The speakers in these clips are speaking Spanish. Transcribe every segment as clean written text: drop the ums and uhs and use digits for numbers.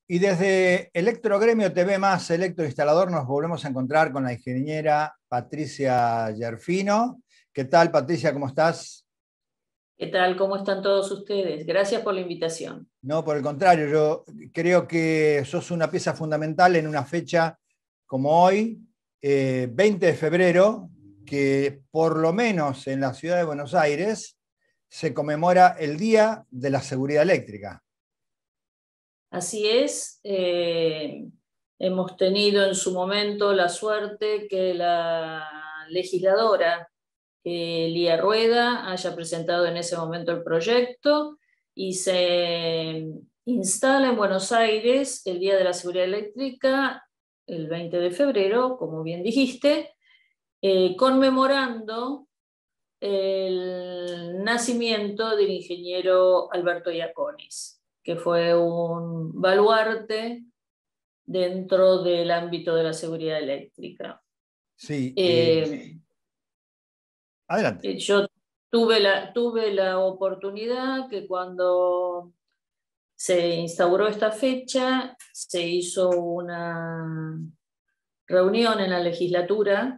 Y desde Electrogremio TV más Electroinstalador nos volvemos a encontrar con la ingeniera Patricia Yerfino. ¿Qué tal, Patricia? ¿Cómo estás? ¿Qué tal? ¿Cómo están todos ustedes? Gracias por la invitación. No, por el contrario, yo creo que sos una pieza fundamental en una fecha como hoy, 20 de febrero, que por lo menos en la ciudad de Buenos Aires se conmemora el Día de la Seguridad Eléctrica. Así es, hemos tenido en su momento la suerte que la legisladora Lía Rueda haya presentado en ese momento el proyecto y se instala en Buenos Aires el Día de la Seguridad Eléctrica el 20 de febrero, como bien dijiste, conmemorando el nacimiento del ingeniero Alberto Iaconis, que fue un baluarte dentro del ámbito de la seguridad eléctrica. Sí, Eh, adelante. yo tuve la oportunidad que cuando se instauró esta fecha, se hizo una reunión en la legislatura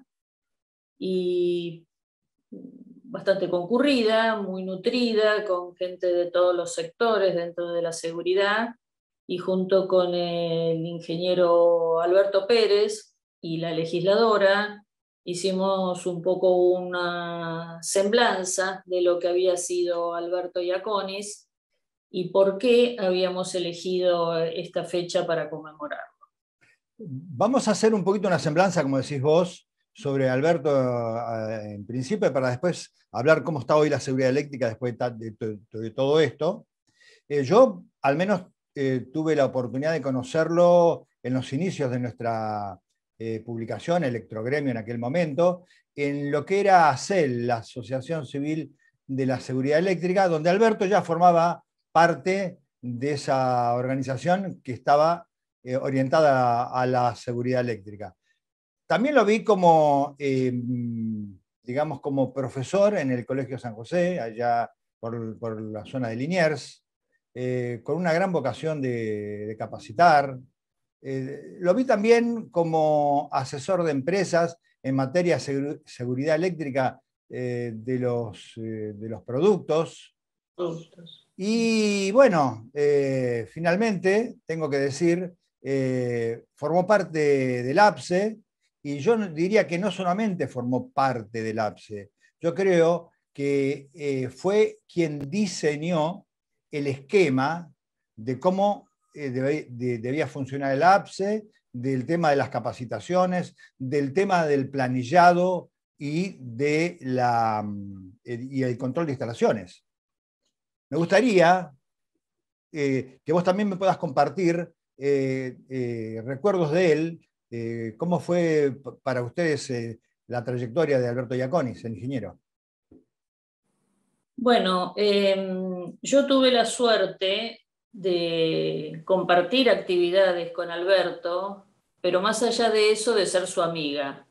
y bastante concurrida, muy nutrida, con gente de todos los sectores dentro de la seguridad, y junto con el ingeniero Alberto Pérez y la legisladora hicimos un poco una semblanza de lo que había sido Alberto Iaconis y por qué habíamos elegido esta fecha para conmemorar. Vamos a hacer un poquito una semblanza, como decís vos, sobre Alberto en principio, para después hablar cómo está hoy la seguridad eléctrica después de todo esto. Yo, al menos, tuve la oportunidad de conocerlo en los inicios de nuestra publicación, Electrogremio en aquel momento, en lo que era ACEL, la Asociación Civil de la Seguridad Eléctrica, donde Alberto ya formaba parte de esa organización que estaba orientada a la seguridad eléctrica. También lo vi como, digamos, como profesor en el Colegio San José, allá por la zona de Liniers, con una gran vocación de capacitar. Lo vi también como asesor de empresas en materia de seguridad eléctrica de los productos. Productos. Y bueno, finalmente, tengo que decir, formó parte del APSE, y yo diría que no solamente formó parte del APSE, yo creo que fue quien diseñó el esquema de cómo debía funcionar el APSE, del tema de las capacitaciones, del tema del planillado y el control de instalaciones. Me gustaría que vos también me puedas compartir recuerdos de él, cómo fue para ustedes la trayectoria de Alberto Iaconis, el ingeniero. Bueno, yo tuve la suerte de compartir actividades con Alberto, pero más allá de eso, de ser su amiga.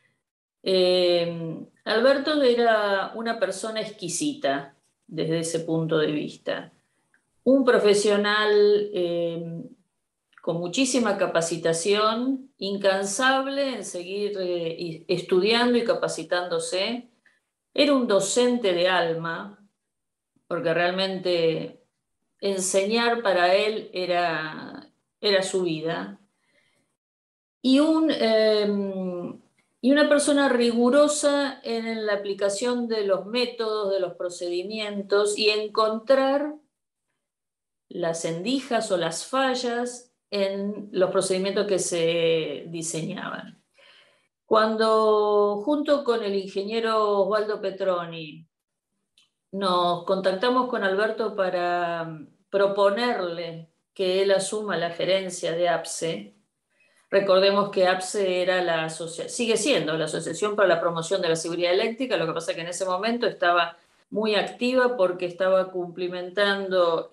Alberto era una persona exquisita desde ese punto de vista. Un profesional con muchísima capacitación, incansable en seguir estudiando y capacitándose. Era un docente de alma, porque realmente enseñar para él era su vida. Y una persona rigurosa en la aplicación de los métodos, de los procedimientos y encontrar las endijas o las fallas en los procedimientos que se diseñaban. Cuando junto con el ingeniero Osvaldo Petroni nos contactamos con Alberto para proponerle que él asuma la gerencia de APSE. Recordemos que APSE era sigue siendo la Asociación para la Promoción de la Seguridad Eléctrica, lo que pasa es que en ese momento estaba muy activa porque estaba cumplimentando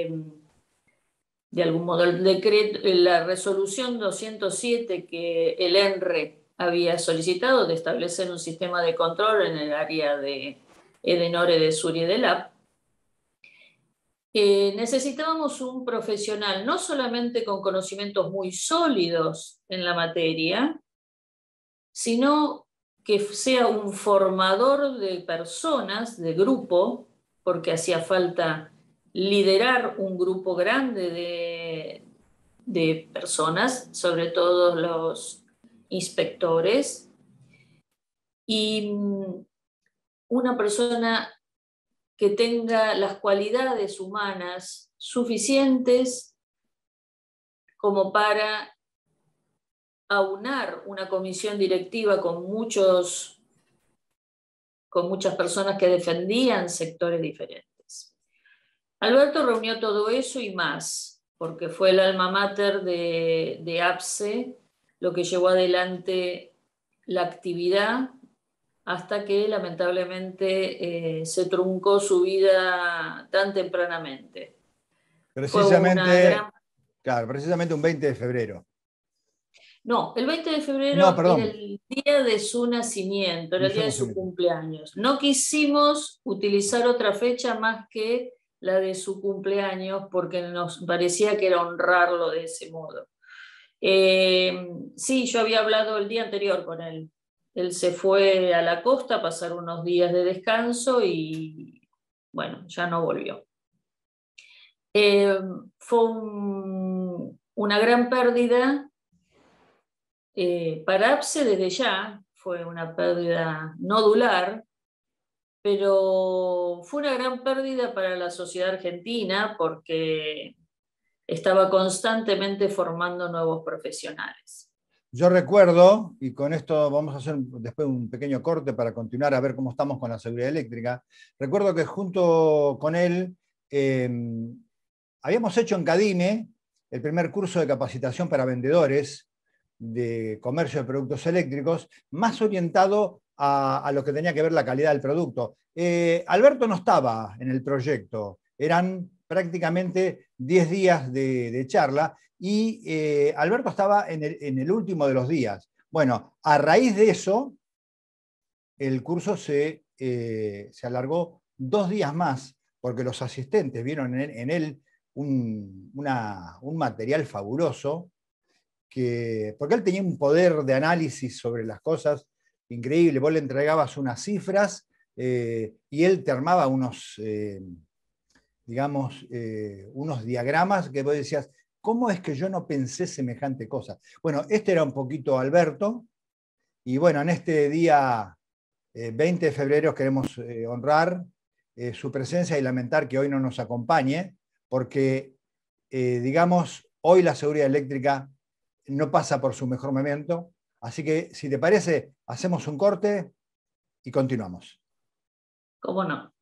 de algún modo el decreto, la resolución 207 que el ENRE había solicitado de establecer un sistema de control en el área de Edenor, Edesur y Edelap. necesitábamos un profesional no solamente con conocimientos muy sólidos en la materia, sino que sea un formador de personas, de grupo, porque hacía falta liderar un grupo grande de personas, sobre todo los inspectores, y una persona que tenga las cualidades humanas suficientes como para aunar una comisión directiva con muchas personas que defendían sectores diferentes. Alberto reunió todo eso y más, porque fue el alma mater de APSE lo que llevó adelante la actividad hasta que lamentablemente se truncó su vida tan tempranamente. Precisamente, claro, precisamente un 20 de febrero. No, el 20 de febrero No, era perdón. el día de su nacimiento, era el día de su cumpleaños. No quisimos utilizar otra fecha más que la de su cumpleaños porque nos parecía que era honrarlo de ese modo. Sí, yo había hablado el día anterior con él. Él se fue a la costa a pasar unos días de descanso y bueno, ya no volvió. Fue una gran pérdida. Para APSE desde ya fue una pérdida nodular, pero fue una gran pérdida para la sociedad argentina porque estaba constantemente formando nuevos profesionales. Yo recuerdo, y con esto vamos a hacer después un pequeño corte para continuar a ver cómo estamos con la seguridad eléctrica, recuerdo que junto con él habíamos hecho en CADIME el primer curso de capacitación para vendedores de comercio de productos eléctricos, más orientado a lo que tenía que ver la calidad del producto. Alberto no estaba en el proyecto, eran prácticamente 10 días de charla, y Alberto estaba en el último de los días. Bueno, a raíz de eso, el curso se alargó 2 días más, porque los asistentes vieron en él un material fabuloso, porque él tenía un poder de análisis sobre las cosas increíble. Vos le entregabas unas cifras y él te armaba unos diagramas que vos decías, ¿cómo es que yo no pensé semejante cosa? Bueno, este era un poquito Alberto, y bueno, en este día 20 de febrero queremos honrar su presencia y lamentar que hoy no nos acompañe, porque, hoy la seguridad eléctrica no pasa por su mejor momento. Así que, si te parece, hacemos un corte y continuamos. ¿Cómo no?